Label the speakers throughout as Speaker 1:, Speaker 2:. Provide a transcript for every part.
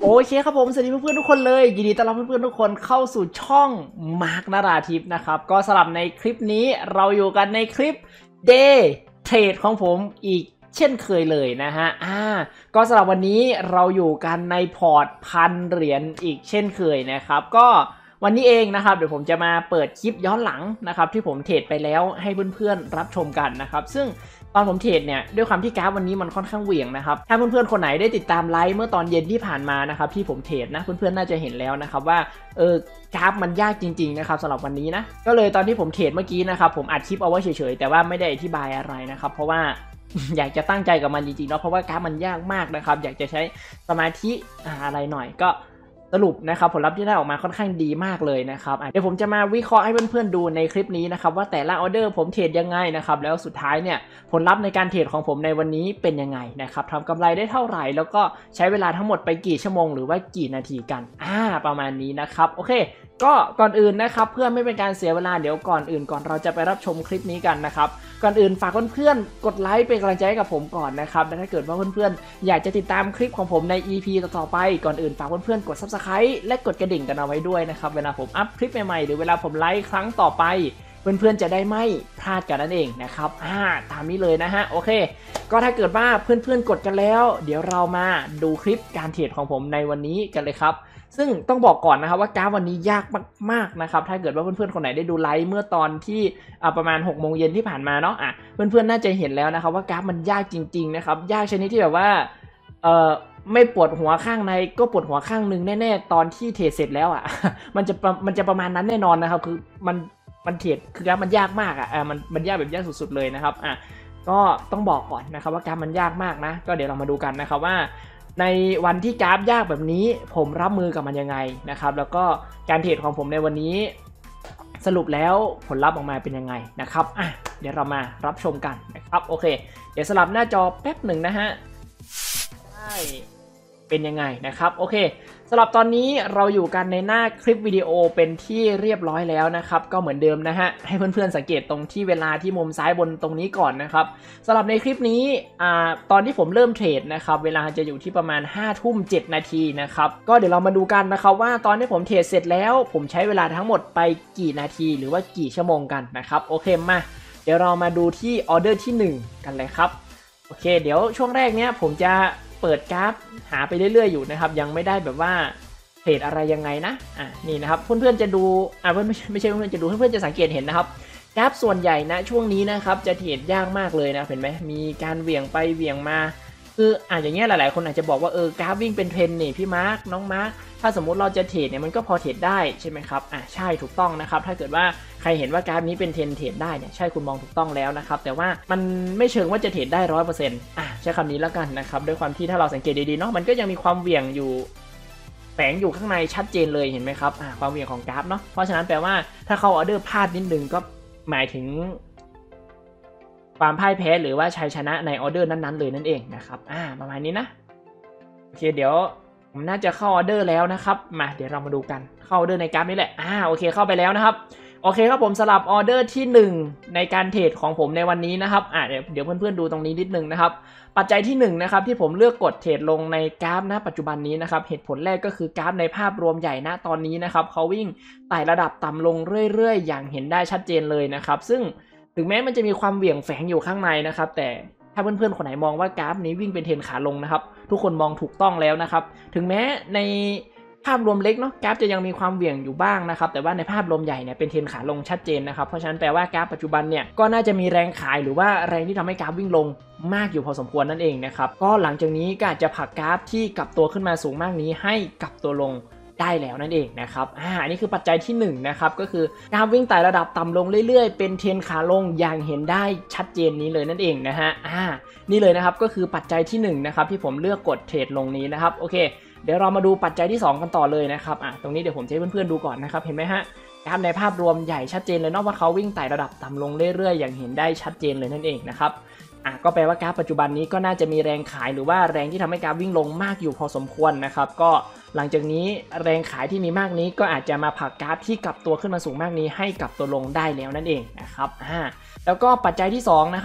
Speaker 1: โอเคครับผมสวัสดีเพื่อนๆทุกคนเลยยินดีต้อนรับเพื่อนๆทุกคนเข้าสู่ช่องมาร์กนาราทิพย์นะครับก็สำหรับในคลิปนี้เราอยู่กันในคลิป Day Trade ของผมอีกเช่นเคยเลยนะฮะก็สำหรับวันนี้เราอยู่กันในพอร์ต1,000 เหรียญอีกเช่นเคยนะครับก็วันนี้เองนะครับเดี๋ยวผมจะมาเปิดคลิปย้อนหลังนะครับที่ผมเทรดไปแล้วให้เพื่อนๆรับชมกันนะครับซึ่งตอนผมเทรดเนี่ยด้วยความที่กราฟวันนี้มันค่อนข้างเหวี่ยงนะครับถ้าเพื่อนๆคนไหนได้ติดตามไลฟ์เมื่อตอนเย็นที่ผ่านมานะครับที่ผมเทรดนะเพื่อนๆน่าจะเห็นแล้วนะครับว่ากราฟมันยากจริงๆนะครับสำหรับวันนี้นะก็เลยตอนที่ผมเทรดเมื่อกี้นะครับผมอัดคลิปเอาไว้เฉยๆแต่ว่าไม่ได้อธิบายอะไรนะครับเพราะว่าอยากจะตั้งใจกับมันจริงๆเนาะเพราะว่ากราฟมันยากมากนะครับอยากจะใช้สมาธิอะไรหน่อยก็สรุปนะครับผลลัพธ์ที่ได้ออกมาค่อนข้างดีมากเลยนะครับเดี๋ยวผมจะมาวิเคราะห์ให้เพื่อนๆดูในคลิปนี้นะครับว่าแต่ละออเดอร์ผมเทรดยังไงนะครับแล้วสุดท้ายเนี่ยผลลัพธ์ในการเทรดของผมในวันนี้เป็นยังไงนะครับทำกำไรได้เท่าไหร่แล้วก็ใช้เวลาทั้งหมดไปกี่ชั่วโมงหรือว่ากี่นาทีกันประมาณนี้นะครับโอเคก็ก่อนอื่นนะครับเพื่อไม่เป็นการเสียเวลาเดี๋ยวก่อนเราจะไปรับชมคลิปนี้กันนะครับก่อนอื่นฝากเพื่อนๆกดไลค์เป็นกำลังใจให้กับผมก่อนนะครับและถ้าเกิดว่าเพื่อนๆอยากจะติดตามคลิปของผมใน EP ต่อๆไปก่อนอื่นฝากเพื่อนๆกด Subscribe และกดกระดิ่งกันเอาไว้ด้วยนะครับเวลาผมอัพคลิปใหม่ๆหรือเวลาผมไลฟ์ครั้งต่อไปเพื่อนๆจะได้ไม่พลาดกันนั่นเองนะครับตามนี้เลยนะฮะโอเคก็ถ้าเกิดว่าเพื่อนๆกดกันแล้วเดี๋ยวเรามาดูคลิปการเทรดของผมในวันนี้กันเลยครับซึ่งต้องบอกก่อนนะครับว่ากราฟวันนี้ยากมากๆนะครับถ้าเกิดว่าเพื่อนๆคนไหนได้ดูไลฟ์เมื่อตอนที่ประมาณ6 โมงเย็นที่ผ่านมาเนาะเพื่อนๆน่าจะเห็นแล้วนะครับว่ากราฟมันยากจริงๆนะครับยากชนิดที่แบบว่าไม่ปวดหัวข้างในก็ปวดหัวข้างนึงแน่ๆตอนที่เทรดเสร็จแล้วมันจะประมาณนั้นแน่นอนนะครับคือมันเทรดคือกราฟมันยากมากมันยากแบบยากสุดๆเลยนะครับก็ต้องบอกก่อนนะครับว่ากราฟมันยากมากนะก็เดี๋ยวเรามาดูกันนะครับว่าในวันที่กราฟยากแบบนี้ผมรับมือกับมันยังไงนะครับแล้วก็การเทรดของผมในวันนี้สรุปแล้วผลลัพธ์ออกมาเป็นยังไงนะครับเดี๋ยวเรามารับชมกันนะครับโอเคเดี๋ยวสลับหน้าจอแป๊บหนึ่งนะฮะได้เป็นยังไงนะครับโอเคสำหรับตอนนี้เราอยู่กันในหน้าคลิปวิดีโอเป็นที่เรียบร้อยแล้วนะครับก็เหมือนเดิมนะฮะให้เพื่อนๆสังเกตตรงที่เวลาที่มุมซ้ายบนตรงนี้ก่อนนะครับสำหรับในคลิปนี้ตอนที่ผมเริ่มเทรดนะครับเวลาจะอยู่ที่ประมาณ5:07 นาทีนะครับก็เดี๋ยวเรามาดูกันนะครับว่าตอนที่ผมเทรดเสร็จแล้วผมใช้เวลาทั้งหมดไปกี่นาทีหรือว่ากี่ชั่วโมงกันนะครับโอเคมาเดี๋ยวเรามาดูที่ออเดอร์ที่1กันเลยครับโอเคเดี๋ยวช่วงแรกเนี้ยผมจะเปิดกราฟหาไปเรื่อยๆอยู่นะครับยังไม่ได้แบบว่าเทรดอะไรยังไงนะนี่นะครับเพื่อนๆจะดูไม่ใช่เพื่อนๆจะดูเพื่อนๆจะสังเกตเห็นนะครับกราฟส่วนใหญ่นะช่วงนี้นะครับจะเทรดยากมากเลยนะเห็นไหมมีการเหวี่ยงไปเหวี่ยงมาคืออย่างเงี้ยหลายๆคนอาจจะบอกว่ากราฟวิ่งเป็นเทรนนี่พี่มาร์คน้องมาร์คถ้าสมมุติเราจะเทรดเนี่ยมันก็พอเทรดได้ใช่ไหมครับใช่ถูกต้องนะครับถ้าเกิดว่าใครเห็นว่ากราฟนี้เป็นเทรนเทรดได้เนี่ยใช่คุณมองถูกต้องแล้วนะครับแต่ว่ามันไม่เชิงว่าจะเทรดได้ 100%ใช้คำนี้แล้วกันนะครับด้วยความที่ถ้าเราสังเกตดีๆเนาะมันก็ยังมีความเหวี่ยงอยู่แฝงอยู่ข้างในชัดเจนเลยเห็นไหมครับความเหวี่ยงของกราฟเนาะเพราะฉะนั้นแปลว่าถ้าเข้าออเดอร์พลาดนิดนึงก็หมายถึงความพ่ายแพ้หรือว่าชัยชนะในออเดอร์นั้นๆเลยนั่นเองนะครับประมาณนี้นะโอเคเดี๋ยวผมน่าจะเข้าออเดอร์แล้วนะครับมาเดี๋ยวเรามาดูกันเข้าออเดอร์ในกราฟนี่แหละโอเคเข้าไปแล้วนะครับโอเคครับผมสลับออเดอร์ที่1ในการเทรดของผมในวันนี้นะครับเดี๋ยวเพื่อนๆดูตรงนี้นิดนึงนะครับปัจจัยที่1นะครับที่ผมเลือกกดเทรดลงในกราฟณปัจจุบันนี้นะครับเหตุผลแรกก็คือกราฟในภาพรวมใหญ่ณตอนนี้นะครับเขาวิ่งไต่ระดับต่ำลงเรื่อยๆอย่างเห็นได้ชัดเจนเลยนะครับซึ่งถึงแม้มันจะมีความเหวี่ยงแฝงอยู่ข้างในนะครับแต่ถ้าเพื่อนๆคนไหนมองว่ากราฟนี้วิ่งเป็นเทรนขาลงนะครับทุกคนมองถูกต้องแล้วนะครับถึงแม้ในภาพรวมเล็กเนาะกราฟจะยังมีความเหวี่ยงอยู่บ้างนะครับแต่ว่าในภาพรวมใหญ่เนี่ยเป็นเทรนขาลงชัดเจนนะครับเพราะฉะนั้นแปลว่ากราฟปัจจุบันเนี่ยก็น่าจะมีแรงขายหรือว่าแรงที่ทำให้กราฟวิ่งลงมากอยู่พอสมควรนั่นเองนะครับก็หลังจากนี้ก็อาจจะผลักกราฟที่กลับตัวขึ้นมาสูงมากนี้ให้กลับตัวลงได้แล้วนั่นเองนะครับอันนี้คือปัจจัยที่1นะครับก็คือกราฟวิ่งไต่ระดับต่ำลงเรื่อยๆเป็นเทรนขาลงอย่างเห็นได้ชัดเจนนี้เลยนั่นเองนะฮะนี่เลยนะครับก็คือปัจจัยที่1นะครับที่ผมเลือกกดเทรดลงนี้นะครับโอเคเดี๋ยวเรามาดูปัจจัยที่2กันต่อเลยนะครับตรงนี้เดี๋ยวผมจะให้เพื่อนๆดูก่อนนะครับเห็นไหมฮะกราฟในภาพรวมใหญ่ชัดเจนเลยเนาะว่าเขาวิ่งไต่ระดับต่ำลงเรื่อยๆอย่างเห็นได้ชัดเจนเลยนั่นเองนะครับก็แปลว่ากราฟปัจจุบันนี้ก็น่าจะมีแรงขายหรือว่าแรงที่ทำให้กราฟวิ่งลงมากอยู่พอสมควรนะครับก็หลังจากนี้แรงขายที่มีมากนี้ก็อาจจะมาผลักกราฟที่กลับตัวขึ้นมาสูงมากนี้ให้กลับตัวลงได้แล้วนั่นเองนะครับแล้วก็ปัจจัยที่2นะครับ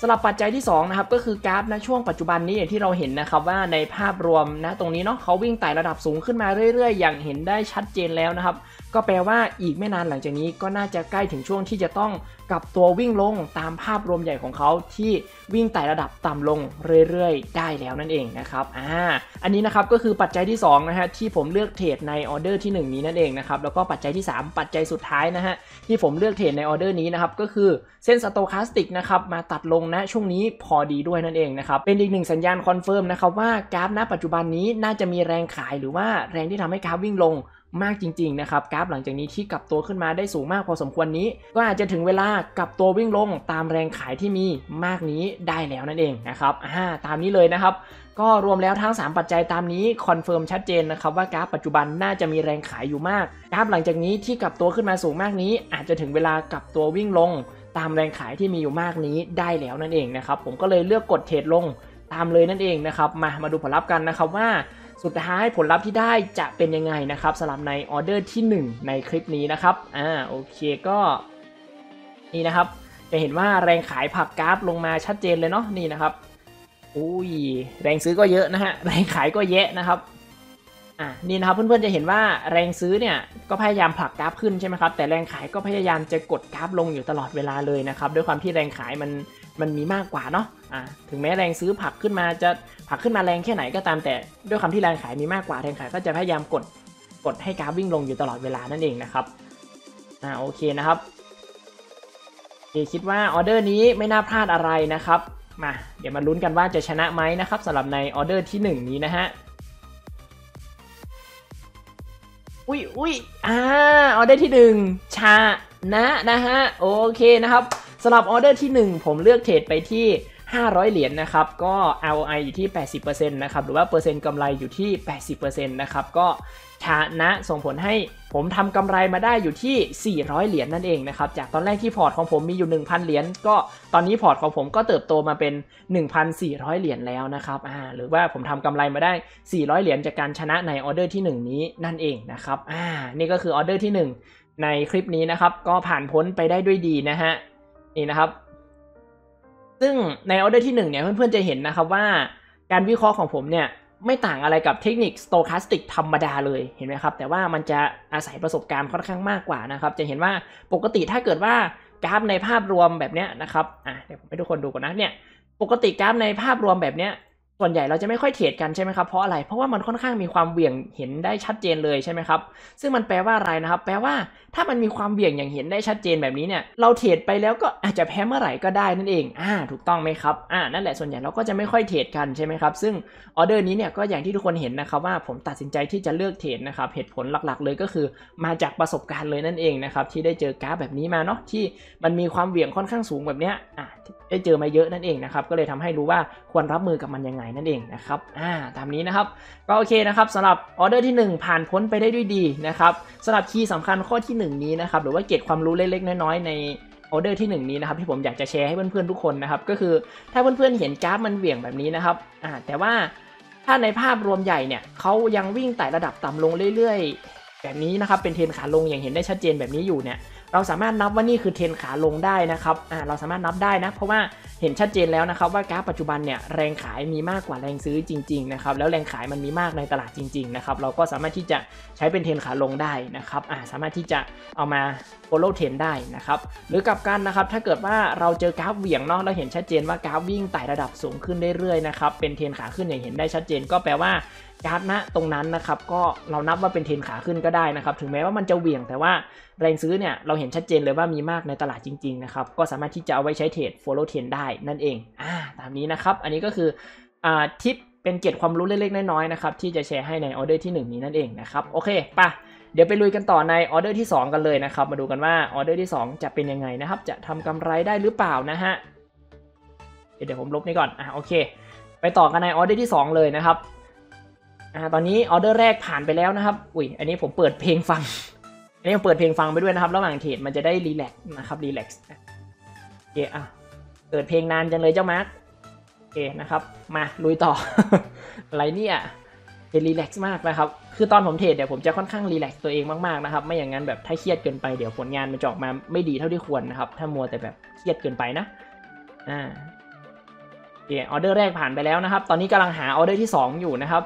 Speaker 1: สำหรับปัจจัยที่2นะครับก็คือกราฟณช่วงปัจจุบันนี้อย่างที่เราเห็นนะครับว่าในภาพรวมนะตรงนี้เนาะเขาวิ่งไต่ระดับสูงขึ้นมาเรื่อยๆอย่างเห็นได้ชัดเจนแล้วนะครับก็แปลว่าอีกไม่นานหลังจากนี้ก็น่าจะใกล้ถึงช่วงที่จะต้องกลับตัววิ่งลงตามภาพรวมใหญ่ของเขาที่วิ่งไต่ระดับต่ำลงเรื่อยๆได้แล้วนั่นเองนะครับอันนี้นะครับก็คือปัจจัยที่2นะฮะที่ผมเลือกเทรดในออเดอร์ที่1นี้นั่นเองนะครับแล้วก็ปัจจัยที่3ปัจจัยสุดท้ายนะฮะที่ผมเลือกเทรดในออเดอร์นี้นะครับก็คือเส้นสโตคาสติกนะครับมาตัดลงนะช่วงนี้พอดีด้วยนั่นเองนะครับเป็นอีกหนึ่งสัญญาณคอนเฟิร์มนะครับว่ากราฟณปัจจุบันนี้น่าจะมีแรงขายหรือว่าแรงที่ทำให้กราฟวิ่งลงมากจริงๆนะครับกราฟหลังจากนี้ที่กลับตัวขึ้นมาได้สูงมากพอสมควรนี้ก็อาจจะถึงเวลากลับตัววิ่งลงตามแรงขายที่มีมากนี้ได้แล้วนั่นเองนะครับตามนี้เลยนะครับก็รวมแล้วทั้ง3ปัจจัยตามนี้คอนเฟิร์มชัดเจนนะครับว่ากราฟปัจจุบันน่าจะมีแรงขายอยู่มากกราฟหลังจากนี้ที่กลับตัวขึ้นมาสูงมากนี้อาจจะถึงเวลากลับตัววิ่งลงตามแรงขายที่มีอยู่มากนี้ได้แล้วนั่นเองนะครับผมก็เลยเลือกกดเทรดลงตามเลยนั่นเองนะครับมาดูผลลัพธ์กันนะครับว่าสุดท้ายผลลัพธ์ที่ได้จะเป็นยังไงนะครับสำหรับในออเดอร์ที่1ในคลิปนี้นะครับโอเคก็นี่นะครับจะเห็นว่าแรงขายผลักกราฟลงมาชัดเจนเลยเนาะนี่นะครับอุ้ยแรงซื้อก็เยอะนะฮะแรงขายก็แยะนะครับนี่นะครับเพื่อนๆจะเห็นว่าแรงซื้อเนี่ยก็พยายามผลักกราฟขึ้นใช่ไหมครับแต่แรงขายก็พยายามจะกดกราฟลงอยู่ตลอดเวลาเลยนะครับด้วยความที่แรงขายมันมีมากกว่าเนาะถึงแม้แรงซื้อผลักขึ้นมาจะผลักขึ้นมาแรงแค่ไหนก็ตามแต่ด้วยความที่แรงขายมีมากกว่าแรงขายก็จะพยายามกดให้กราฟวิ่งลงอยู่ตลอดเวลานั่นเองนะครับโอเคนะครับคิดว่าออเดอร์นี้ไม่น่าพลาดอะไรนะครับเดี๋ยวมาลุ้นกันว่าจะชนะไหมนะครับสำหรับในออเดอร์ที่1นี้นะฮะอุ้ยออเดอร์ที่1ชนะฮะโอเคนะครับสำหรับออเดอร์ที่1ผมเลือกเทรดไปที่500เหรียญนะครับก็ ROI อยู่ที่ 80% นะครับหรือว่าเปอร์เซ็นต์กำไรอยู่ที่ 80% นะครับก็ชนะส่งผลให้ผมทำกำไรมาได้อยู่ที่400เหรียญนั่นเองนะครับจากตอนแรกที่พอร์ตของผมมีอยู่ 1,000 เหรียญก็ตอนนี้พอร์ตของผมก็เติบโตมาเป็น 1,400 เหรียญแล้วนะครับหรือว่าผมทำกำไรมาได้400เหรียญจากการชนะในออเดอร์ที่1นี้นั่นเองนะครับนี่ก็คือออเดอร์ที่1ในคลิปนี้นะครับก็ผ่านพ้นไปได้ด้วยดีนะฮะนี่นะครับซึ่งในออเดอร์ที่1เนี่ยเพื่อนๆจะเห็นนะครับว่าการวิเคราะห์ของผมเนี่ยไม่ต่างอะไรกับเทคนิค Stochastic ธรรมดาเลยเห็นไหมครับแต่ว่ามันจะอาศัยประสบการณ์ค่อนข้างมากกว่านะครับจะเห็นว่าปกติถ้าเกิดว่ากราฟในภาพรวมแบบเนี้ยนะครับเดี๋ยวผมให้ทุกคนดูก่อนนะเนี่ยปกติกราฟในภาพรวมแบบเนี้ยส่วนใหญ่เราจะไม่ค่อยเทรดกันใช่ไหมครับเพราะอะไรเพราะว่ามันค่อนข้างมีความเหวี่ยงเห็นได้ชัดเจนเลยใช่ไหมครับซึ่งมันแปลว่าอะไรนะครับแปลว่าถ้ามันมีความเหวี่ยงอย่างเห็นได้ชัดเจนแบบนี้เนี่ยเราเทรดไปแล้วก็อาจจะแพ้เมื่อไหร่ก็ได้นั่นเองถูกต้องไหมครับนั่นแหละส่วนใหญ่เราก็จะไม่ค่อยเทรดกันใช่ไหมครับซึ่งออเดอร์นี้เนี่ยก็อย่างที่ทุกคนเห็นนะครับว่าผมตัดสินใจที่จะเลือกเทรดนะครับเหตุผลหลักๆเลยก็คือมาจากประสบการณ์เลยนั่นเองนะครับที่ได้เจอกราฟแบบนี้มาเนาะที่มันมีความเหวี่ยงค่อนข้างสูงแบบเนี้ยได้เจอมาเยอะนั่นเองนะครับก็เลยทำให้รู้ว่าควรรับมือกับมันยังไงนั่นเองนะครับตามนี้นะครับก็โอเคนะครับสำหรับออเดอร์ที่1ผ่านพ้นไปได้ด้วยดีนะครับสำหรับคีย์สำคัญข้อที่1นี้นะครับหรือว่าเก็บความรู้เล็กๆน้อยๆในออเดอร์ที่1นี้นะครับที่ผมอยากจะแชร์ให้เพื่อนๆทุกคนนะครับก็คือถ้าเพื่อนๆเห็นกราฟมันเหวี่ยงแบบนี้นะครับแต่ว่าถ้าในภาพรวมใหญ่เนี่ยเขายังวิ่งไต่ระดับต่ำลงเรื่อยๆแบบนี้นะครับเป็นเทรนขาลงอย่างเห็นได้ชัดเจนแบบนี้อยู่เนี่ยเราสามารถนับว่านี่คือเทรนขาลงได้นะครับเราสามารถนับได้นะเพราะว่าเห็นชัดเจนแล้วนะครับว่ากราฟปัจจุบันเนี่ยแรงขายมีมากกว่าแรงซื้อจริงๆนะครับแล้วแรงขายมันมีมากในตลาดจริงๆนะครับเราก็สามารถที่จะใช้เป็นเทรนขาลงได้นะครับสามารถที่จะเอามา follow trend ได้นะครับหรือกลับกันนะครับถ้าเกิดว่าเราเจอกราฟเหวี่ยงเนาะเราเห็นชัดเจนว่ากราฟวิ่งไต่ระดับสูงขึ้นเรื่อยๆนะครับเป็นเทรนขาขึ้นอย่างเห็นได้ชัดเจนก็แปลว่ากราฟณตรงนั้นนะครับก็เรานับว่าเป็นเทรนขาขึ้นก็ได้นะครับถึงแม้ว่ามันจะเหวี่ยงแต่ว่าแรงซื้อเนี่ยเราเห็นชัดเจนเลยว่ามีมากในตลาดจริงๆนะครับก็สามารถที่จะเอาไว้ใช้เทรด follow trend ได้นั่นเองตามนี้นะครับอันนี้ก็คือทิปเป็นเกร็ดความรู้เล็กๆน้อยๆนะครับที่จะแชร์ให้ในออเดอร์ที่1นี้นั่นเองนะครับโอเคป่ะเดี๋ยวไปลุยกันต่อในออเดอร์ที่2กันเลยนะครับมาดูกันว่าออเดอร์ที่2จะเป็นยังไงนะครับจะทำกำไรได้หรือเปล่านะฮะเดี๋ยวผมลบนี่ก่อนโอเคไปต่อกันในออเดอร์ที่2เลยนะครับตอนนี้ออเดอร์แรกผ่านไปแล้วนะครับอันนี้ผมเปิดเพลงฟังอันนี้ผมเปิดเพลงฟังไปด้วยนะครับระหว่างเทรดมันจะได้รีแลกซ์นะครับรีแลกซ์โอเคเปิดเพลงนานจังเลยเจ้ามาร์คโอเคนะครับมาลุยต่อ อะไรเนี่ยเป็นรีแลกซ์มากนะครับคือตอนผมเทรดเดี๋ยวผมจะค่อนข้างรีแลกซ์ตัวเองมากๆนะครับไม่อย่างนั้นแบบถ้าเครียดเกินไปเดี๋ยวผลงานมันจะออกมาไม่ดีเท่าที่ควรนะครับถ้ามัวแต่แบบเครียดเกินไปนะออเดอร์แรกผ่านไปแล้วนะครับตอนนี้กำลังหาออเดอร์ที่2อยู่นะครับ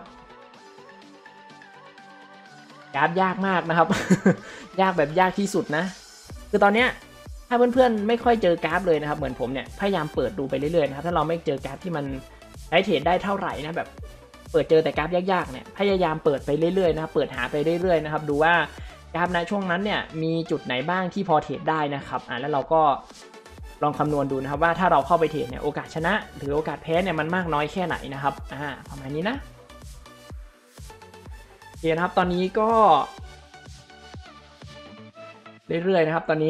Speaker 1: กราฟยากมากนะครับ ยากแบบยากที่สุดนะคือตอนเนี้ยถ้าเพื่อนๆไม่ค่อยเจอกราฟเลยนะครับเหมือนผมเนี่ยพยายามเปิดดูไปเรื่อยๆนะครับถ้าเราไม่เจอกราฟที่มันใช้เทรดได้เท่าไหร่นะแบบเปิดเจอแต่กราฟยากๆเนี่ยพยายามเปิดไปเรื่อยๆนะครับเปิดหาไปเรื่อยๆนะครับดูว่ากราฟในช่วงนั้นเนี่ยมีจุดไหนบ้างที่พอเทรดได้นะครับแล้วเราก็ลองคำนวณดูนะครับว่าถ้าเราเข้าไปเทรดเนี่ยโอกาสชนะหรือโอกาสแพ้เนี่ยมันมากน้อยแค่ไหนนะครับประมาณนี้นะโอเคนะครับตอนนี้ก็เรื่อยๆนะครับตอนนี้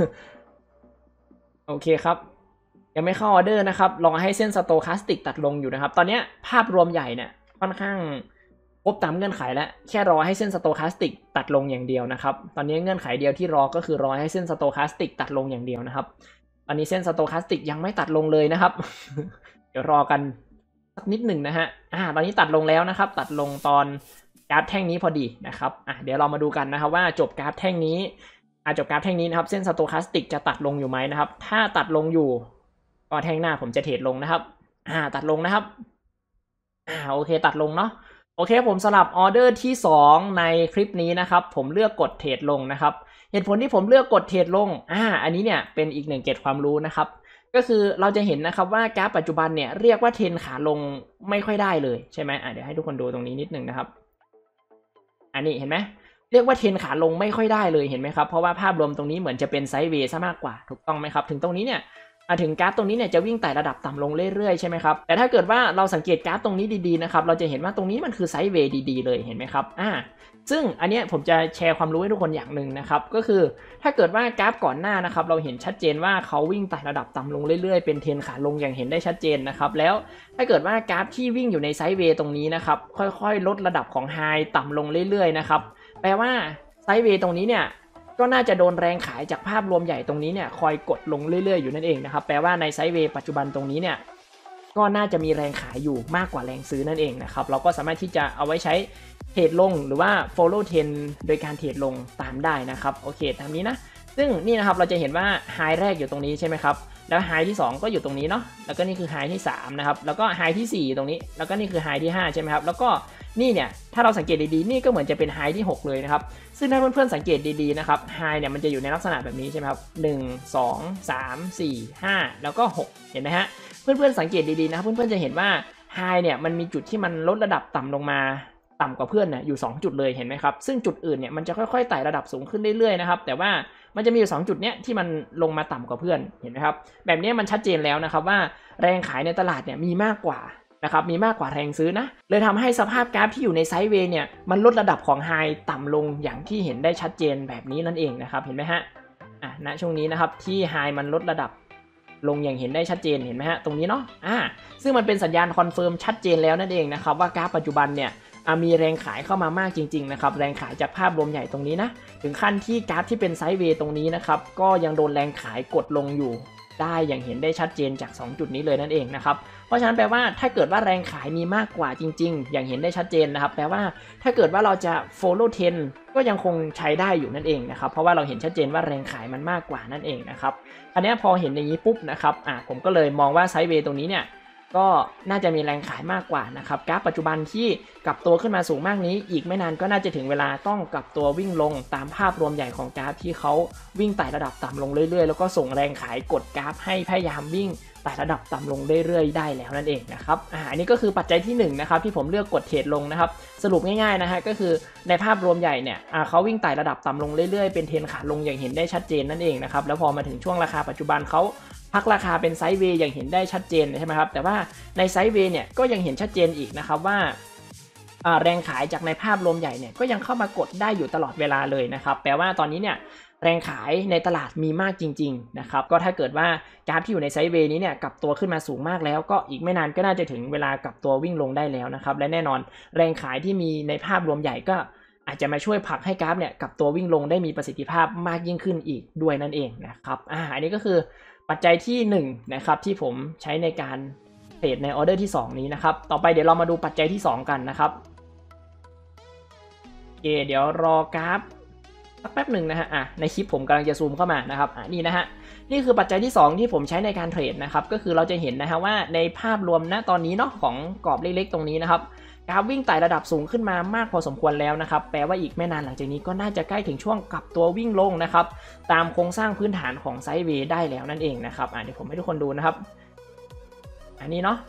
Speaker 1: โอเคครับยังไม่เข้าออเดอร์นะครับลองให้เส้นสโตคาสติกตัดลงอยู่นะครับตอนนี้ภาพรวมใหญ่เนี่ยค่อนข้างครบตามเงื่อนไขแล้วแค่รอให้เส้นสโตคาสติกตัดลงอย่างเดียวนะครับตอนนี้เงื่อนไขเดียวที่รอก็คือรอให้เส้นสโตคาสติกตัดลงอย่างเดียวนะครับตอนนี้เส้นสโตคาสติกยังไม่ตัดลงเลยนะครับ เดี๋ยวรอกันสักนิดหนึ่งนะฮะตอนนี้ตัดลงแล้วนะครับตัดลงตอนกราฟแท่งนี้พอดีนะครับเดี๋ยวเรามาดูกันนะครับว่าจบกราฟแท่งนี้จบกราฟแท่งนี้นะครับเส้นสโตคาสติกจะตัดลงอยู่ไหมนะครับถ้าตัดลงอยู่ก็แท่งหน้าผมจะเทรดลงนะครับตัดลงนะครับโอเคตัดลงเนาะโอเคผมสลับออเดอร์ที่2ในคลิปนี้นะครับผมเลือกกดเทรดลงนะครับเหตุผลที่ผมเลือกกดเทรดลงอันนี้เนี่ยเป็นอีก1เกร็ดความรู้นะครับก็คือเราจะเห็นนะครับว่ากราฟปัจจุบันเนี่ยเรียกว่าเทรนขาลงไม่ค่อยได้เลยใช่ไหมเดี๋ยวให้ทุกคนดูตรงนี้นิดนึงนะครับอันนี้เห็นไหมเรียกว่าเทรนขาลงไม่ค่อยได้เลยเห็นไหมครับเพราะว่าภาพรวมตรงนี้เหมือนจะเป็นไซด์เวย์ซะมากกว่าถูกต้องไหมครับถึงตรงนี้เนี่ยถึงกราฟตรงนี้เนี่ยจะวิ่งไต่ระดับต่ำลงเรื่อยๆใช่ไหมครับแต่ถ้าเกิดว่าเราสังเกตกราฟตรงนี้ดีๆนะครับเราจะเห็นว่าตรงนี้มันคือไซด์เวย์ดีๆเลยเห็นไหมครับซึ่งอันนี้ผมจะแชร์ความรู้ให้ทุกคนอย่างหนึ่งนะครับก็คือถ้าเกิดว่ากราฟก่อนหน้านะครับเราเห็นชัดเจนว่าเขาวิ่งไต่ระดับต่ำลงเรื่อยๆเป็นเทรนขาลงอย่างเห็นได้ชัดเจนนะครับแล้วถ้าเกิดว่ากราฟที่วิ่งอยู่ในไซด์เวย์ตรงนี้นะครับค่อยๆลดระดับของไฮต่ำลงเรื่อยๆนะครับแปลว่าไซด์เวย์ตรงนี้เนี่ยก็น่าจะโดนแรงขายจากภาพรวมใหญ่ตรงนี้เนี่ยคอยกดลงเรื่อยๆอยู่นั่นเองนะครับแปลว่าในไซด์เวย์ปัจจุบันตรงนี้เนี่ยก็น่าจะมีแรงขายอยู่มากกว่าแรงซื้อนั่นเองนะครับเราก็สามารถที่จะเอาไว้ใช้เทรดลงหรือว่า follow trend โดยการเทรดลงตามได้นะครับโอเคตามนี้นะซึ่งนี่นะครับเราจะเห็นว่าไฮแรกอยู่ตรงนี้ใช่ไหมครับแล้วไฮที่2ก็อยู่ตรงนี้เนาะแล้วก็นี่คือไฮที่3นะครับแล้วก็ไฮที่4ตรงนี้แล้วก็นี่คือไฮที่5ใช่ไหมครับแล้วก็นี่เนี่ยถ้าเราสังเกตดีๆนี่ก็เหมือนจะเป็นไฮที่6เลยนะครับซึ่งถ้าเพื่อนๆสังเกตดีๆนะครับไฮเนี่ยมันจะอยู่ในลักษณะแบบนี้ใช่ไหมครับ1 2 3 4 5แล้วก็6เห็นไหมฮะเพื่อนๆสังเกตดีๆนะครับเพื่อนๆจะเห็นว่าไฮเนี่ยมันมีจุดที่มันลดระดับต่ำลงมาต่ำกว่าเพื่อนเนี่ยอยู่2จุดเลยเห็นไหมครับซึ่งจุดอื่นเนี่ยมันจะค่อยๆไต่ระดับสูงขึ้นเรื่อยๆนะครับแต่ว่ามันจะมีอยู่2จุดเนี้ยที่มันลงมาต่ำกว่าเพื่อนเห็นไหมครับแบบนี้มันชัดเจนแล้วนะครับว่าแรงขายในตลาดเนี่ยมีมากกว่านะครับมีมากกว่าแรงซื้อนะเลยทำให้สภาพกราฟที่อยู่ในไซด์เวย์เนี่ยมันลดระดับของไฮต่ำลงอย่างที่เห็นได้ชัดเจนแบบนี้นั่นเองนะครับเห็นไหมฮะณช่วงนี้นะครับที่ไฮมันลดระดับลงอย่างเห็นได้ชัดเจนเห็นไหมฮะตรงนี้เนาะซึ่งมันเป็นสัญญาณคอนเฟิร์มชัดเจนแล้วนั่นเองนะครับว่ากราฟปัจจุบันเนี่ยมีแรงขายเข้ามามากจริงๆนะครับแรงขายจากภาพรวมใหญ่ตรงนี้นะถึงขั้นที่กราฟที่เป็นไซด์เวย์ตรงนี้นะครับก็ยังโดนแรงขายกดลงอยู่ได้อย่างเห็นได้ชัดเจนจาก2จุดนี้เลยนั่นเองนะครับเพราะฉะนั้นแปลว่าถ้าเกิดว่าแรงขายมีมากกว่าจริงๆอย่างเห็นได้ชัดเจนนะครับแปลว่าถ้าเกิดว่าเราจะ follow trend ก็ยังคงใช้ได้อยู่นั่นเองนะครับเพราะว่าเราเห็นชัดเจนว่าแรงขายมันมากกว่านั่นเองนะครับอันนี้พอเห็นอย่างนี้ปุ๊บนะครับผมก็เลยมองว่าไซด์เวย์ตรงนี้เนี่ยก็น่าจะมีแรงขายมากกว่านะครับกราฟปัจจุบันที่กลับตัวขึ้นมาสูงมากนี้อีกไม่นานก็น่าจะถึงเวลาต้องกลับตัววิ่งลงตามภาพรวมใหญ่ของกราฟที่เขาวิ่งไต่ระดับต่ำลงเรื่อยๆแล้วก็ส่งแรงขายกดกราฟให้พยายามวิ่งไต่ระดับต่ำลงเรื่อยๆได้แล้วนั่นเองนะครับอันนี้ก็คือปัจจัยที่1นะครับที่ผมเลือกกดเทรดลงนะครับสรุปง่ายๆนะฮะก็คือในภาพรวมใหญ่เนี่ยเขาวิ่งไต่ระดับต่ำลงเรื่อยๆเป็นเทรนขาลงอย่างเห็นได้ชัดเจนนั่นเองนะครับแล้วพอมาถึงช่วงราคาปัจจุบันเขาพักราคาเป็นไซด์เวย์อย่างเห็นได้ชัดเจนใช่ไหมครับแต่ว่าในไซด์เวย์เนี่ยก็ยังเห็นชัดเจนอีกนะครับว่าแรงขายจากในภาพรวมใหญ่เนี่ยก็ยังเข้ามากดได้อยู่ตลอดเวลาเลยนะครับแปลว่าตอนนี้เนี่ยแรงขายในตลาดมีมากจริงๆนะครับก็ถ้าเกิดว่ากราฟที่อยู่ในไซด์เวย์นี้เนี่ยกลับตัวขึ้นมาสูงมากแล้วก็อีกไม่นานก็น่าจะถึงเวลากลับตัววิ่งลงได้แล้วนะครับและแน่นอนแรงขายที่มีในภาพรวมใหญ่ก็อาจจะมาช่วยผลักให้กราฟเนี่ยกลับตัววิ่งลงได้มีประสิทธิภาพมากยิ่งขึ้นอีกด้วยนั่นเองนะครับอันนี้ก็คือปัจจัยที่1นะครับที่ผมใช้ในการเทรดในออเดอร์ที่2นี้นะครับต่อไปเดี๋ยวเรามาดูปัจจัยที่2กันนะครับโอเคเดี๋ยวรอกราฟสักแป๊บหนึ่งนะฮะในคลิปผมกำลังจะซูมเข้ามานะครับนี่นะฮะนี่คือปัจจัยที่2ที่ผมใช้ในการเทรดนะครับก็คือเราจะเห็นนะฮะว่าในภาพรวมณตอนนี้เนาะของกรอบเล็กๆตรงนี้นะครับกราฟวิ่งไต่ระดับสูงขึ้นมามากพอสมควรแล้วนะครับแปลว่าอีกไม่นานหลังจากนี้ก็น่าจะใกล้ถึงช่วงกลับตัววิ่งลงนะครับตามโครงสร้างพื้นฐานของไซด์เวย์ได้แล้วนั่นเองนะครับเดี๋ยวผมให้ทุกคนดูนะครับอันนี้เนาะ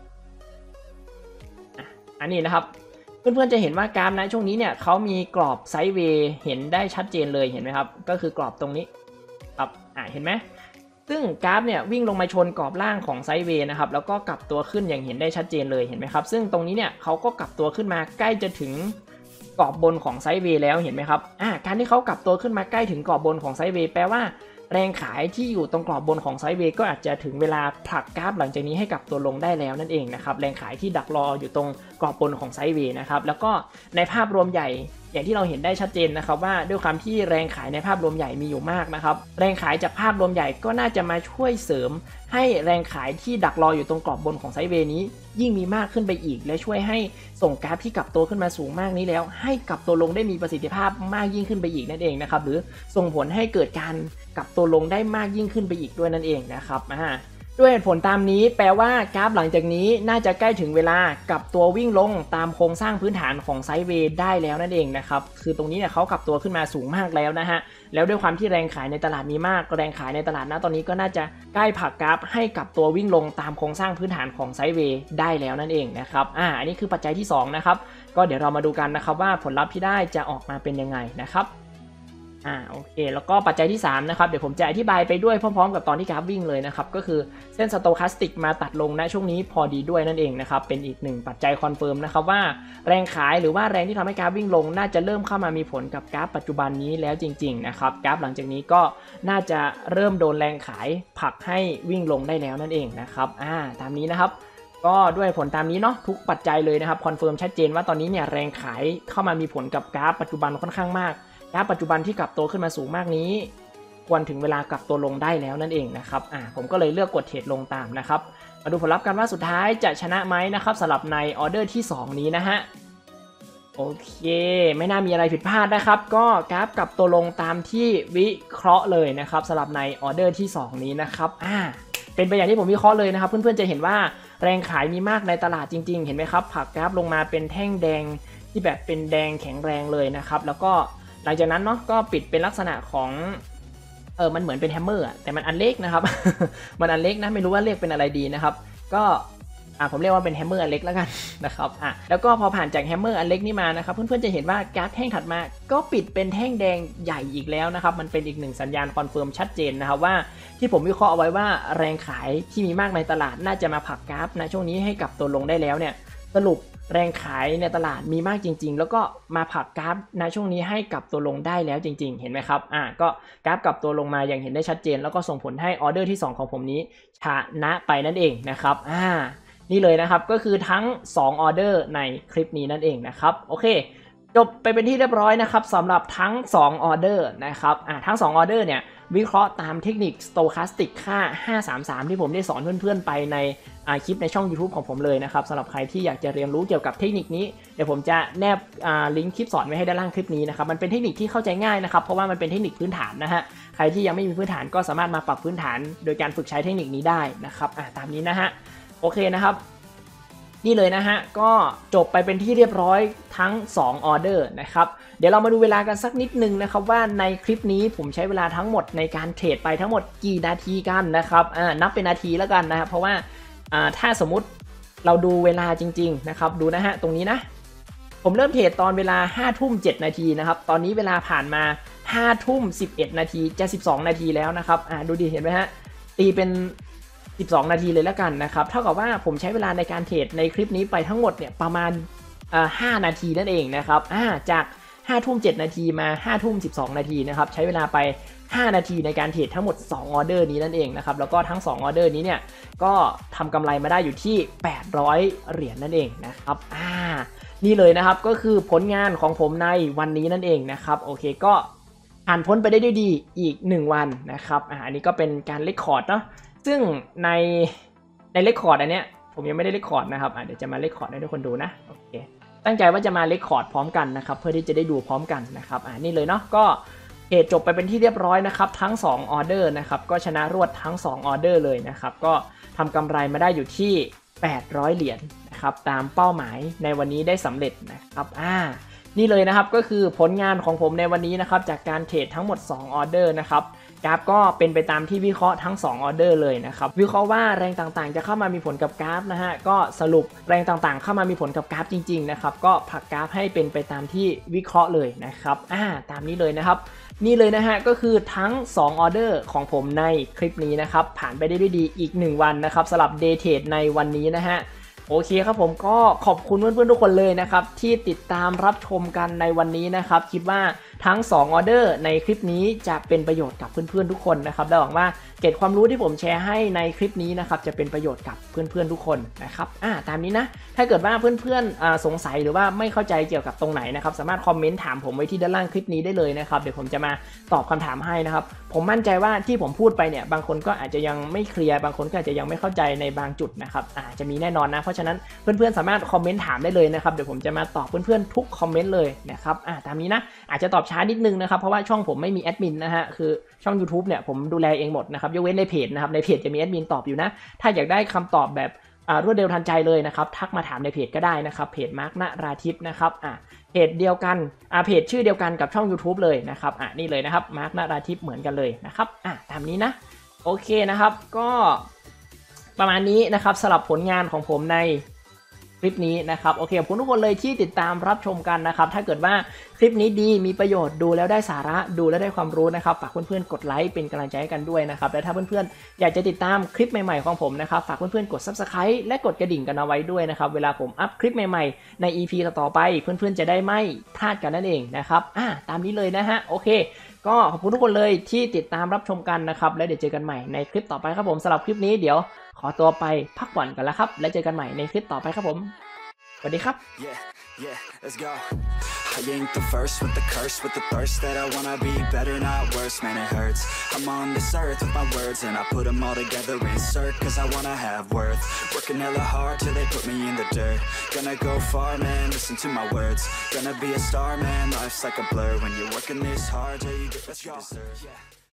Speaker 1: อันนี้นะครับเพื่อนๆจะเห็นว่ากราฟนะช่วงนี้เนี่ยเขามีกรอบไซด์เวย์เห็นได้ชัดเจนเลยเห็นไหมครับก็คือกรอบตรงนี้ครับเห็นไหมซึ่งกราฟเนี่ยวิ่งลงมาชนกรอบล่างของไซด์เวย์นะครับแล้วก็กลับตัวขึ้นอย่างเห็นได้ชัดเจนเลยเห็นไหมครับซึ่งตรงนี้เนี่ยเขาก็กลับตัวขึ้นมาใกล้จะถึงกรอบบนของไซด์เวย์แล้วเห็นไหมครับการที่เขากลับตัวขึ้นมาใกล้ถึงกรอบบนของไซด์เวย์แปลว่าแรงขายที่อยู่ตรงกรอบบนของไซด์เวย์ก็อาจจะถึงเวลาผลักกราฟหลังจากนี้ให้กลับตัวลงได้แล้วนั่นเองนะครับแรงขายที่ดักรออยู่ตรงกรอบบนของไซด์เวย์นะครับแล้วก็ในภาพรวมใหญ่อย่างที่เราเห็นได้ชัดเจนนะครับว่าด้วยความที่แรงขายในภาพรวมใหญ่มีอยู่มากนะครับแรงขายจากภาพรวมใหญ่ก็น่าจะมาช่วยเสริมให้แรงขายที่ดักรออยู่ตรงกรอบบนของไซด์เวย์นี้ยิ่งมีมากขึ้นไปอีกและช่วยให้ส่งกราฟที่กลับตัวขึ้นมาสูงมากนี้แล้วให้กลับตัวลงได้มีประสิทธิภาพมากยิ่งขึ้นไปอีกนั่นเองนะครับหรือส่งผลให้เกิดการกลับตัวลงได้มากยิ่งขึ้นไปอีกด้วยนั่นเองนะครับด้วยเหตุผลตามนี้แปลว่ากราฟหลังจากนี้น่าจะใกล้ถึงเวลากลับตัววิ่งลงตามโครงสร้างพื้นฐานของไซด์เวย์ได้แล้วนั่นเองนะครับคือตรงนี้เนี่ยเขากลับตัวขึ้นมาสูงมากแล้วนะฮะแล้วด้วยความที่แรงขายในตลาดมีมากแรงขายในตลาดณตอนนี้ก็น่าจะใกล้ผลักกราฟให้กลับตัววิ่งลงตามโครงสร้างพื้นฐานของไซด์เวย์ได้แล้วนั่นเองนะครับอันนี้คือปัจจัยที่2นะครับก็เดี๋ยวเรามาดูกันนะครับว่าผลลัพธ์ที่ได้จะออกมาเป็นยังไงนะครับโอเคแล้วก็ปัจจัยที่3นะครับเดี๋ยวผมจะอธิบายไปด้วยพร้อมๆกับตอนที่กราฟวิ่งเลยนะครับก็คือเส้นสโตแคสติกมาตัดลงณช่วงนี้พอดีด้วยนั่นเองนะครับเป็นอีกหนึ่งปัจจัยคอนเฟิร์มนะครับว่าแรงขายหรือว่าแรงที่ทำให้กราฟวิ่งลงน่าจะเริ่มเข้ามามีผลกับกราฟปัจจุบันนี้แล้วจริงๆนะครับกราฟหลังจากนี้ก็น่าจะเริ่มโดนแรงขายผลักให้วิ่งลงได้แล้วนั่นเองนะครับตามนี้นะครับก็ด้วยผลตามนี้เนาะทุกปัจจัยเลยนะครับคอนเฟิร์มชัดเจนว่าตอนนี้เนี่ยแรงขายเข้ามามีผลกับกราฟปัจจุบันค่อนข้างมากกราฟปัจจุบันที่กลับตัวขึ้นมาสูงมากนี้ควรถึงเวลากลับตัวลงได้แล้วนั่นเองนะครับผมก็เลยเลือกกดเทรดลงตามนะครับมาดูผลลัพธ์กันว่าสุดท้ายจะชนะไหมนะครับสำหรับในออเดอร์ที่2นี้นะฮะโอเคไม่น่ามีอะไรผิดพลาดนะครับก็กราฟกลับตัวลงตามที่วิเคราะห์เลยนะครับสำหรับในออเดอร์ที่2นี้นะครับเป็นไปอย่างที่ผมวิเคราะห์เลยนะครับเพื่อนๆจะเห็นว่าแรงขายมีมากในตลาดจริงๆเห็นไหมครับผลักกราฟลงมาเป็นแท่งแดงที่แบบเป็นแดงแข็งแรงเลยนะครับแล้วก็หลังจากนั้นเนาะก็ปิดเป็นลักษณะของมันเหมือนเป็นแฮมเมอร์แต่มันอันเล็กนะครับ มันอันเล็กนะไม่รู้ว่าเรียกเป็นอะไรดีนะครับก็ผมเรียกว่าเป็นแฮมเมอร์อันเล็กแล้วกันนะครับแล้วก็พอผ่านจากแฮมเมอร์อันเล็กนี่มานะครับเพื่อนๆจะเห็นว่ากราฟแท่งถัดมาก็ปิดเป็นแท่งแดงใหญ่อีกแล้วนะครับมันเป็นอีกหนึ่งสัญญาณคอนเฟิร์มชัดเจนนะครับว่าที่ผมวิเคราะห์เอาไว้ว่าแรงขายที่มีมากในตลาดน่าจะมาผลักกราฟนะช่วงนี้ให้กลับตัวลงได้แล้วเนี่ยสรุปแรงขายในตลาดมีมากจริงๆแล้วก็มาผลักกราฟในช่วงนี้ให้กลับตัวลงได้แล้วจริงๆเห็นไหมครับก็กราฟกลับตัวลงมาอย่างเห็นได้ชัดเจนแล้วก็ส่งผลให้ออเดอร์ที่2ของผมนี้ชนะไปนั่นเองนะครับนี่เลยนะครับก็คือทั้ง2ออเดอร์ในคลิปนี้นั่นเองนะครับโอเคจบไปเป็นที่เรียบร้อยนะครับสำหรับทั้ง2ออเดอร์นะครับทั้ง2ออเดอร์เนี่ยวิเคราะห์ตามเทคนิค Stochastic ค่า533ที่ผมได้สอนเพื่อนๆไปในคลิปในช่อง YouTube ของผมเลยนะครับสำหรับใครที่อยากจะเรียนรู้เกี่ยวกับเทคนิคนี้เดี๋ยวผมจะแนบลิงก์คลิปสอนไว้ให้ด้านล่างคลิปนี้นะครับมันเป็นเทคนิคที่เข้าใจง่ายนะครับเพราะว่ามันเป็นเทคนิคพื้นฐานนะฮะใครที่ยังไม่มีพื้นฐานก็สามารถมาปรับพื้นฐานโดยการฝึกใช้เทคนิคนี้ได้นะครับตามนี้นะฮะโอเคนะครับนี่เลยนะฮะก็จบไปเป็นที่เรียบร้อยทั้ง2ออเดอร์นะครับเดี๋ยวเรามาดูเวลากันสักนิดนึงนะครับว่าในคลิปนี้ผมใช้เวลาทั้งหมดในการเทรดไปทั้งหมดกี่นาทีกันนะครับนับเป็นนาทีแล้วกันนะครับเพราะว่าถ้าสมมุติเราดูเวลาจริงๆนะครับดูนะฮะตรงนี้นะผมเริ่มเทรดตอนเวลา 5:07 นาทีนะครับตอนนี้เวลาผ่านมา 5:11 นาทีจะ12นาทีแล้วนะครับดูดิเห็นไหมฮะตีเป็น12นาทีเลยแล้วกันนะครับเท่ากับว่าผมใช้เวลาในการเทรดในคลิปนี้ไปทั้งหมดเนี่ยประมาณ5นาทีนั่นเองนะครับจาก 5:07 นาทีมา 5:12 นาทีนะครับใช้เวลาไป5นาทีในการเทรดทั้งหมด2ออเดอร์นี้นั่นเองนะครับแล้วก็ทั้ง2ออเดอร์นี้เนี่ยก็ทำกำไรมาได้อยู่ที่800เหรียญนั่นเองนะครับนี่เลยนะครับก็คือผลงานของผมในวันนี้นั่นเองนะครับโอเคก็ผ่านพ้นไปได้ด้วยดีอีก1วันนะครับอันนี้ก็เป็นการเรคคอร์ดเนาะซึ่งในเรคคอร์ดอันเนี้ยผมยังไม่ได้เรคคอร์ดนะครับเดี๋ยวจะมาเรคคอร์ดให้ทุกคนดูนะโอเคตั้งใจว่าจะมาเรคคอร์ดพร้อมกันนะครับเพื่อที่จะได้ดูพร้อมกันนะครับนี่เลยเนาะก็เทรดจบไปเป็นที่เรียบร้อยนะครับทั้ง2ออเดอร์นะครับก็ชนะรวดทั้ง2ออเดอร์เลยนะครับก็ทำกำไรมาได้อยู่ที่800 เหรียญนะครับตามเป้าหมายในวันนี้ได้สำเร็จนะครับนี่เลยนะครับก็คือผลงานของผมในวันนี้นะครับจากการเทรดทั้งหมด2ออเดอร์นะครับกราฟก็เป็นไปตามที่วิเคราะห์ทั้ง2ออเดอร์เลยนะครับวิเคราะห์ว่าแรงต่างๆจะเข้ามามีผลกับกราฟนะฮะก็สรุปแรงต่างๆเข้ามามีผลกับกราฟจริงๆนะครับก็ผลักกราฟให้เป็นไปตามที่วิเคราะห์เลยนะครับตามนี้เลยนะครับนี่เลยนะฮะก็คือทั้ง2ออเดอร์ของผมในคลิปนี้นะครับผ่านไปได้ด้วยดีอีก1วันนะครับสำหรับ Day Trade ในวันนี้นะฮะโอเคครับผมก็ขอบคุณเพื่อนๆทุกคนเลยนะครับที่ติดตามรับชมกันในวันนี้นะครับคิดว่าทั้ง2ออเดอร์ในคลิปนี้จะเป็นประโยชน์กับเพื่อนๆทุกคนนะครับและหวังว่าเกร็ดความรู้ที่ผมแชร์ให้ในคลิปนี้นะครับจะเป็นประโยชน์กับเพื่อนๆทุกคนนะครับตามนี้นะถ้าเกิดว่าเพื่อนๆสงสัยหรือว่าไม่เข้าใจเกี่ยวกับตรงไหนนะครับสามารถคอมเมนต์ถามผมไว้ที่ด้านล่างคลิปนี้ได้เลยนะครับเดี๋ยวผมจะมาตอบคำถามให้นะครับผมมั่นใจว่าที่ผมพูดไปเนี่ยบางคนก็อาจจะยังไม่เคลียร์บางคนก็อาจจะยังไม่เข้าใจในบางจุดนะครับจะมีแน่นอนนะเพราะฉะนั้นเพื่อนๆสามารถคอมเมนต์ถามได้เลยนะครับเดี๋ยวผมจะมาตอบเพื่อนๆทุกคอมเมนต์เลยนะครับตามนี้นะอาจจะตอบช้านิดนึงนะครับเพราะว่าช่องผมไม่มีแอดมินนะฮะคือช่อง YouTube เนี่ยผมดูแลเองหมดนะครับยกเว้นในเพจนะครับในเพจจะมีแอดมินตอบอยู่นะถ้าอยากได้คำตอบแบบรวดเร็วทันใจเลยนะครับทักมาถามในเพจก็ได้นะครับเพจมาร์คณราทิพย์นะครับเพจเดียวกันเพจชื่อเดียวกันกับช่อง YouTube เลยนะครับนี่เลยนะครับมาร์คณราทิพย์เหมือนกันเลยนะครับตามนี้นะโอเคนะครับก็ประมาณนี้นะครับสำหรับผลงานของผมในคลิปนี้นะครับโอเคขอบคุณทุกคนเลยที่ติดตามรับชมกันนะครับถ้าเกิดว่าคลิปนี้ดีมีประโยชน์ดูแล้วได้สาระดูแล้วได้ความรู้นะครับฝากเพื่อนๆกดไลค์เป็นกำลังใจให้กันด้วยนะครับและถ้าเพื่อนๆอยากจะติดตามคลิปใหม่ๆของผมนะครับฝากเพื่อนๆกด Subscribe และกดกระดิ่งกันเอาไว้ด้วยนะครับเวลาผมอัพคลิปใหม่ๆใน EP ต่อๆไปเพื่อนๆจะได้ไม่พลาดกันนั่นเองนะครับตามนี้เลยนะฮะโอเคก็ขอบคุณทุกคนเลยที่ติดตามรับชมกันนะครับและเดี๋ยวเจอกันใหม่ในคลิปต่อไปครับผมสำหรับคลิปนี้เดี๋ยวขอตัวไปพักผ่อนกันแล้วครับและเจอกันใหม่ในคลิปต่อไปครับผมสวัสดีครับ
Speaker 2: Yeah, let's go. I ain't the first with the curse, with the thirst that I wanna be better, not worse, man it hurts. I'm on this earth with my words and I put them all together, insert, cause I wanna have worth. Working hella hard till they put me in the dirt. Gonna go far, man, listen to my words. Gonna be a star, man, life's like a blur. When you're working this hard till you get what you deserve.